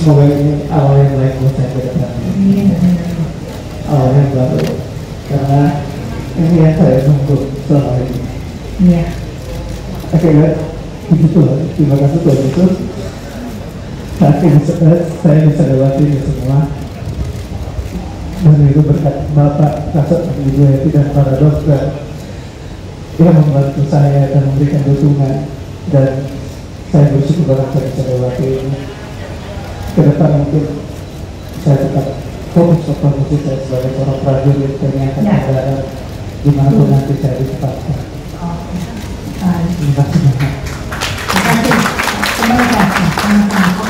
semoga ini awal yang baik buat saya ke depannya. Awal yang baru, karena ini yang saya tunggu selama ini. Iya. Oke, begitu. Terima kasih Tuhan Yesus. Saya bisa lewati ini semua. Dan itu berkat Bapak, Kasat, Ibu Yati, dan para dokter yang membantu saya dan memberikan dukungan, dan saya bersyukur banget saya bisa lewati ini. Ke depan mungkin saya tetap fokus ke posisi saya sebagai seorang prajurit TNI Angkatan Darat dimanapun nanti saya ditempatkan. Terima kasih banyak. Terima kasih. Terima kasih.